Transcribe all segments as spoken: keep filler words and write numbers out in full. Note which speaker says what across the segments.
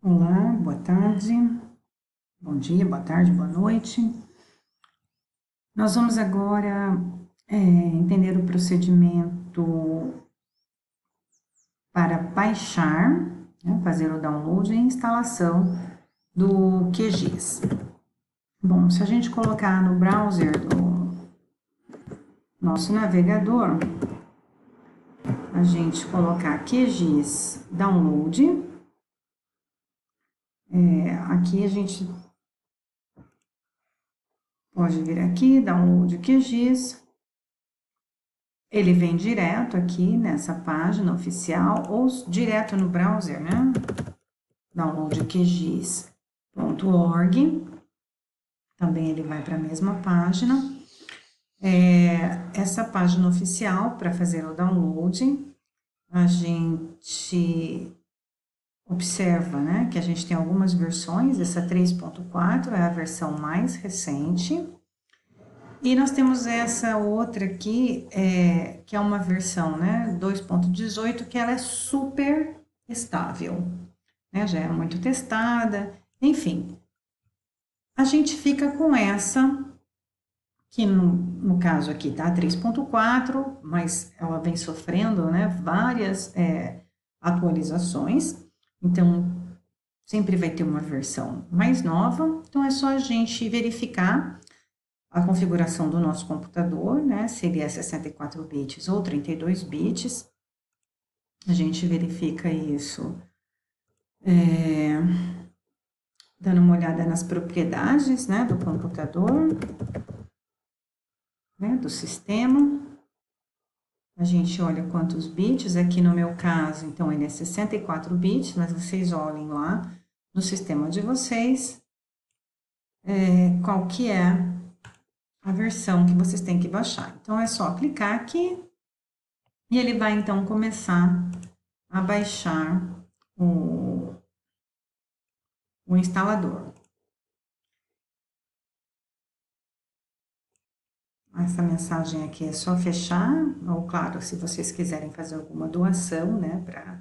Speaker 1: Olá, boa tarde, bom dia, boa tarde, boa noite. Nós vamos agora é, entender o procedimento para baixar, né, fazer o download e instalação do Q G I S. Bom, se a gente colocar no browser do nosso navegador, a gente colocar Q G I S Download, é, aqui a gente pode vir aqui, download Q G I S, ele vem direto aqui nessa página oficial ou direto no browser, né? download q g i s ponto org, também ele vai para a mesma página. É, essa página oficial, para fazer o download, a gente observa, né, que a gente tem algumas versões, essa três ponto quatro é a versão mais recente, e nós temos essa outra aqui, é, que é uma versão, né, dois ponto dezoito, que ela é super estável, né, já é muito testada, enfim. A gente fica com essa, que no, no caso aqui tá três ponto quatro, mas ela vem sofrendo, né, várias é, atualizações, então sempre vai ter uma versão mais nova, então é só a gente verificar a configuração do nosso computador, né, se ele é sessenta e quatro bits ou trinta e dois bits, a gente verifica isso é, dando uma olhada nas propriedades, né, do computador, né, do sistema. A gente olha quantos bits, aqui no meu caso, então ele é sessenta e quatro bits, mas vocês olhem lá no sistema de vocês, é, qual que é a versão que vocês têm que baixar. Então, é só clicar aqui e ele vai, então, começar a baixar o, o instalador. Essa mensagem aqui é só fechar, ou claro, se vocês quiserem fazer alguma doação, né, para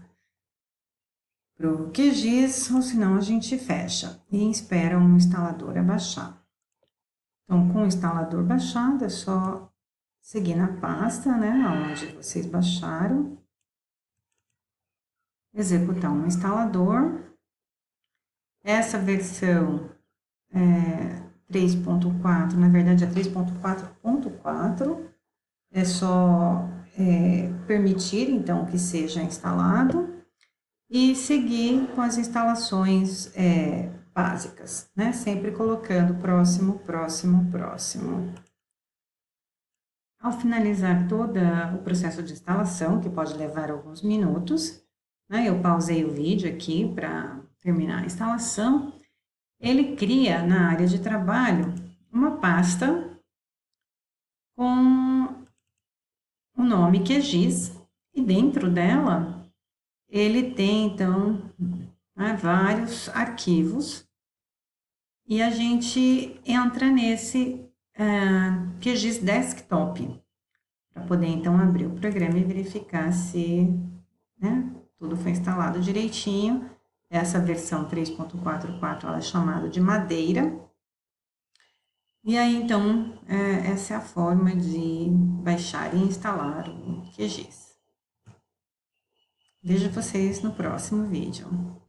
Speaker 1: o Q G I S, ou senão a gente fecha e espera o instalador baixar. Então, com o instalador baixado, é só seguir na pasta, né, onde vocês baixaram, executar um instalador. Essa versão é três ponto quatro, na verdade é três ponto quatro ponto quatro, é só é, permitir, então, que seja instalado e seguir com as instalações é, básicas, né, sempre colocando próximo, próximo, próximo. Ao finalizar todo o processo de instalação, que pode levar alguns minutos, né, eu pausei o vídeo aqui para terminar a instalação, ele cria na área de trabalho uma pasta com o nome Q G I S e dentro dela ele tem, então, né, vários arquivos e a gente entra nesse uh, Q G I S Desktop para poder, então, abrir o programa e verificar se, né, tudo foi instalado direitinho. Essa versão três ponto quatro ponto quatro ela é chamada de Madeira. E aí, então, é, essa é a forma de baixar e instalar o Q G I S. Vejo vocês no próximo vídeo.